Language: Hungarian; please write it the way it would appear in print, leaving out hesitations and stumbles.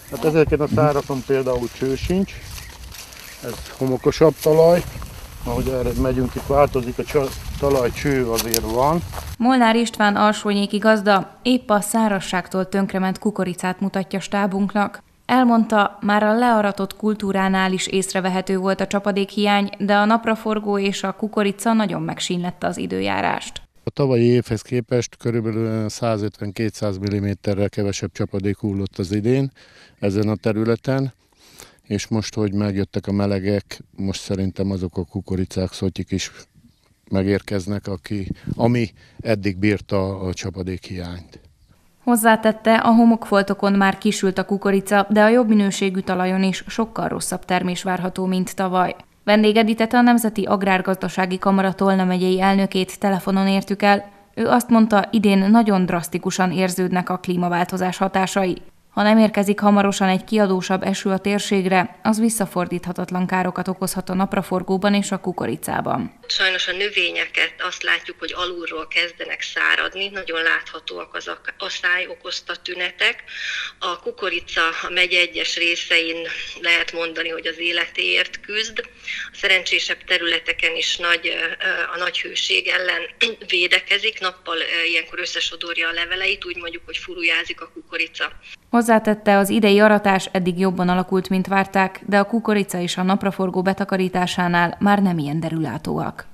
Hát ezeken a szárakon például cső sincs, ez homokosabb talaj, ahogy erre megyünk, itt változik a talaj, cső azért van. Molnár István alsónyéki gazda épp a szárazságtól tönkrement kukoricát mutatja stábunknak. Elmondta, már a learatott kultúránál is észrevehető volt a csapadékhiány, de a napraforgó és a kukorica nagyon megsínlette az időjárást. A tavalyi évhez képest körülbelül 150-200 mm-rel kevesebb csapadék hullott az idén ezen a területen, és most, hogy megjöttek a melegek, most szerintem azok a kukoricák, szotyik is megérkeznek, ami eddig bírta a csapadékhiányt. Hozzátette, a homokfoltokon már kisült a kukorica, de a jobb minőségű talajon is sokkal rosszabb termés várható, mint tavaly. Vendég Editet, a Nemzeti Agrárgazdasági Kamara Tolna megyei elnökét telefonon értük el. Ő azt mondta, idén nagyon drasztikusan érződnek a klímaváltozás hatásai. Ha nem érkezik hamarosan egy kiadósabb eső a térségre, az visszafordíthatatlan károkat okozhat a napraforgóban és a kukoricában. Sajnos a növényeket azt látjuk, hogy alulról kezdenek száradni, nagyon láthatóak az aszály okozta tünetek. A kukorica a megye egyes részein lehet mondani, hogy az életéért küzd. A szerencsésebb területeken is a nagy hőség ellen védekezik, nappal ilyenkor összesodorja a leveleit, úgy mondjuk, hogy furujázik a kukorica. Hozzátette, az idei aratás eddig jobban alakult, mint várták, de a kukorica és a napraforgó betakarításánál már nem ilyen derülátóak.